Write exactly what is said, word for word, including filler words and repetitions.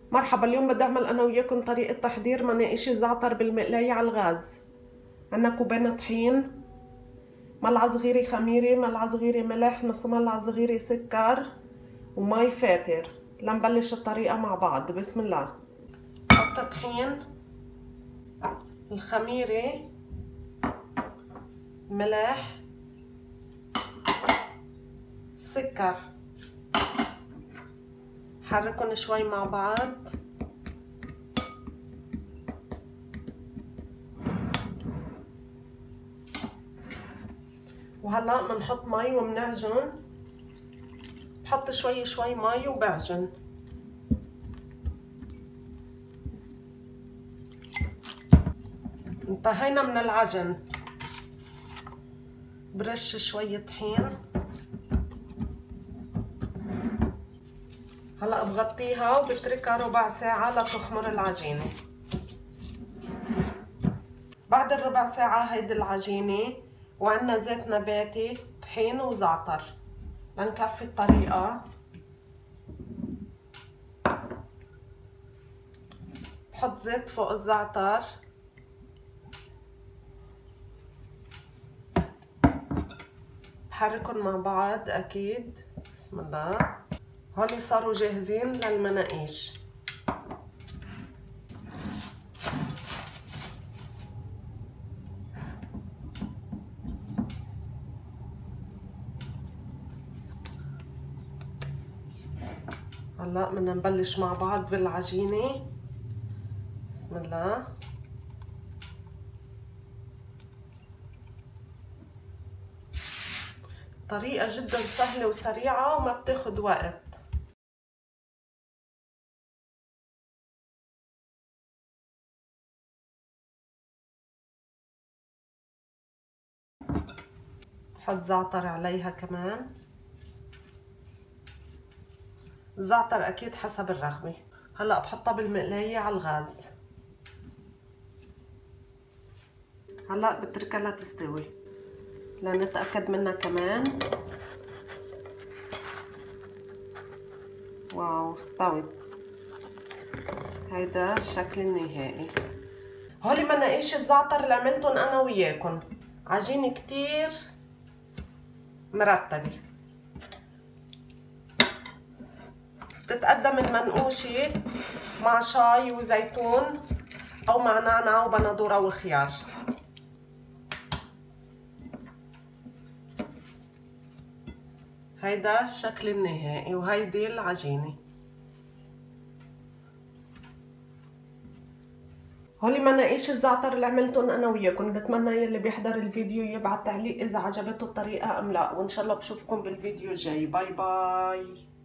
مرحبا، اليوم بدي اعمل انا وياكم طريقة تحضير مناقيش الزعتر بالمقلاية على الغاز. عنا كوبين طحين، ملعقة صغيرة خميرة، ملعقة صغيرة ملح، نص ملعقة صغيرة سكر ومي فاتر. لنبلش الطريقة مع بعض. بسم الله. حط طحين، الخميرة، ملح، السكر، حركهم شوي مع بعض. وهلا بنحط مي وبنعجن. بحط شوي شوي مي وبعجن. انتهينا من العجن. برش شوية طحين. هلا بغطيها وبتركها ربع ساعة لتخمر العجينة. بعد الربع ساعة هيدي العجينة وعنا زيت نباتي، طحين وزعتر. لنكفي الطريقة. بحط زيت فوق الزعتر. بحركن مع بعض اكيد. بسم الله. هولي صاروا جاهزين للمناقيش. هلا بدنا نبلش مع بعض بالعجينة. بسم الله. طريقة جدا سهلة وسريعة وما بتاخد وقت. بحط زعتر عليها كمان. الزعتر اكيد حسب الرغبة. هلا بحطها بالمقلاية على الغاز. هلا بتركها لتستوي لنتأكد منها كمان. واو، استوت. هيدا الشكل النهائي. هولي مناقيش الزعتر اللي عملتن انا وياكم. عجينة كتير مرتبة. بتتقدم المنقوشة مع شاي وزيتون او مع نعناع وبندورة وخيار. هيدا الشكل النهائي وهيدي العجينة. هولي مناقيش الزعتر اللي عملتن انا وياكم. بتمنى يلي بيحضر الفيديو يبعت تعليق اذا عجبته الطريقة ام لا، وان شاء الله بشوفكم بالفيديو الجاي. باي باي.